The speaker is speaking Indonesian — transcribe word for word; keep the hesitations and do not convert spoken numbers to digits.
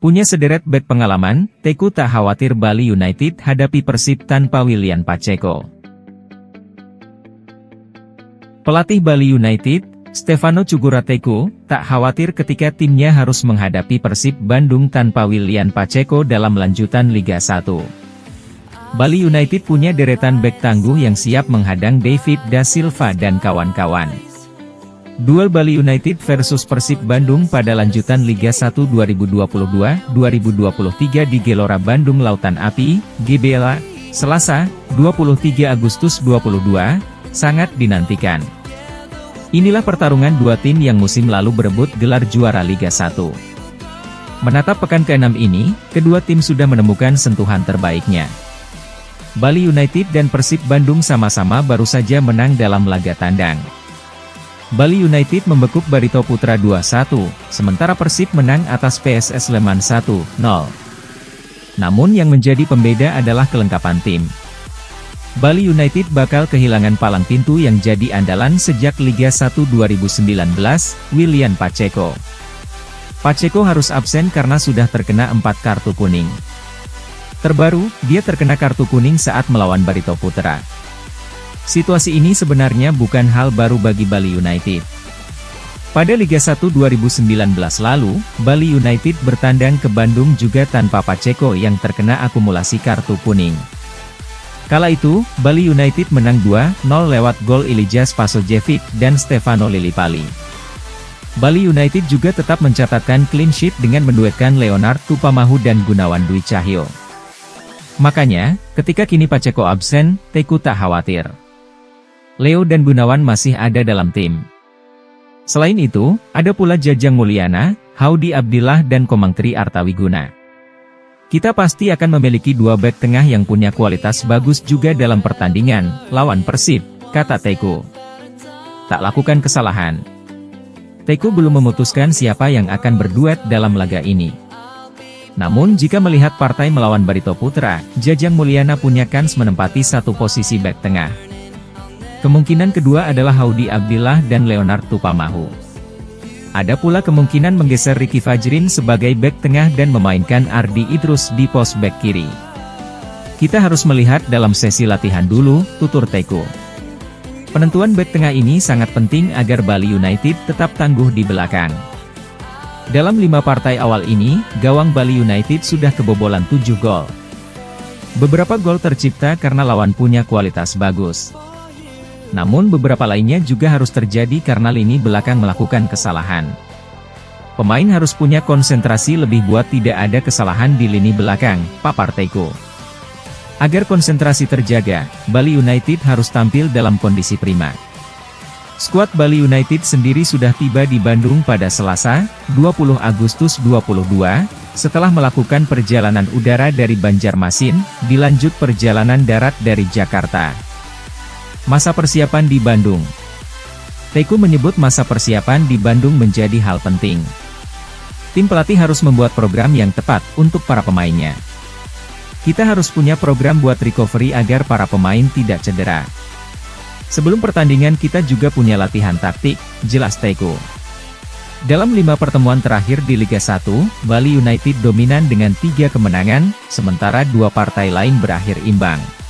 Punya sederet bek pengalaman, Teku tak khawatir Bali United hadapi Persib tanpa Willian Pacheco. Pelatih Bali United, Stefano Cugurateku, tak khawatir ketika timnya harus menghadapi Persib Bandung tanpa Willian Pacheco dalam lanjutan Liga satu. Bali United punya deretan bek tangguh yang siap menghadang David Da Silva dan kawan-kawan. Duel Bali United versus Persib Bandung pada lanjutan Liga satu dua ribu dua puluh dua dua ribu dua puluh tiga di Gelora Bandung Lautan Api, G B L A, Selasa, dua puluh tiga Agustus dua ribu dua puluh dua, sangat dinantikan. Inilah pertarungan dua tim yang musim lalu berebut gelar juara Liga satu. Menatap pekan keenam ini, kedua tim sudah menemukan sentuhan terbaiknya. Bali United dan Persib Bandung sama-sama baru saja menang dalam laga tandang. Bali United membekuk Barito Putra dua satu, sementara Persib menang atas P S S Sleman satu nol. Namun yang menjadi pembeda adalah kelengkapan tim. Bali United bakal kehilangan palang pintu yang jadi andalan sejak Liga satu dua ribu sembilan belas, Willian Pacheco. Pacheco harus absen karena sudah terkena empat kartu kuning. Terbaru, dia terkena kartu kuning saat melawan Barito Putra. Situasi ini sebenarnya bukan hal baru bagi Bali United. Pada Liga satu dua ribu sembilan belas lalu, Bali United bertandang ke Bandung juga tanpa Pacheco yang terkena akumulasi kartu kuning. Kala itu, Bali United menang dua nol lewat gol Elijah Spasojevic dan Stefano Lillipali. Bali United juga tetap mencatatkan clean sheet dengan menduetkan Leonard Tupamahu dan Gunawan Dwi Cahyo. Makanya, ketika kini Pacheco absen, Teku tak khawatir. Leo dan Gunawan masih ada dalam tim. Selain itu, ada pula Jajang Mulyana, Haudy Abdillah dan Komang Tri Artawiguna. Kita pasti akan memiliki dua bek tengah yang punya kualitas bagus juga dalam pertandingan lawan Persib, kata Teku. Tak lakukan kesalahan. Teku belum memutuskan siapa yang akan berduet dalam laga ini. Namun jika melihat partai melawan Barito Putra, Jajang Mulyana punya kans menempati satu posisi bek tengah. Kemungkinan kedua adalah Haudy Abdillah dan Leonard Tupamahu. Ada pula kemungkinan menggeser Ricky Fajrin sebagai bek tengah dan memainkan Ardi Idrus di pos bek kiri. Kita harus melihat dalam sesi latihan dulu, tutur Teku. Penentuan bek tengah ini sangat penting agar Bali United tetap tangguh di belakang. Dalam lima partai awal ini, gawang Bali United sudah kebobolan tujuh gol. Beberapa gol tercipta karena lawan punya kualitas bagus. Namun beberapa lainnya juga harus terjadi karena lini belakang melakukan kesalahan. Pemain harus punya konsentrasi lebih buat tidak ada kesalahan di lini belakang, papar Teku. Agar konsentrasi terjaga, Bali United harus tampil dalam kondisi prima. Skuad Bali United sendiri sudah tiba di Bandung pada Selasa, dua puluh Agustus dua ribu dua puluh dua, setelah melakukan perjalanan udara dari Banjarmasin, dilanjut perjalanan darat dari Jakarta. Masa persiapan di Bandung. Teku menyebut masa persiapan di Bandung menjadi hal penting. Tim pelatih harus membuat program yang tepat untuk para pemainnya. Kita harus punya program buat recovery agar para pemain tidak cedera. Sebelum pertandingan kita juga punya latihan taktik, jelas Teku. Dalam lima pertemuan terakhir di Liga satu, Bali United dominan dengan tiga kemenangan, sementara dua partai lain berakhir imbang.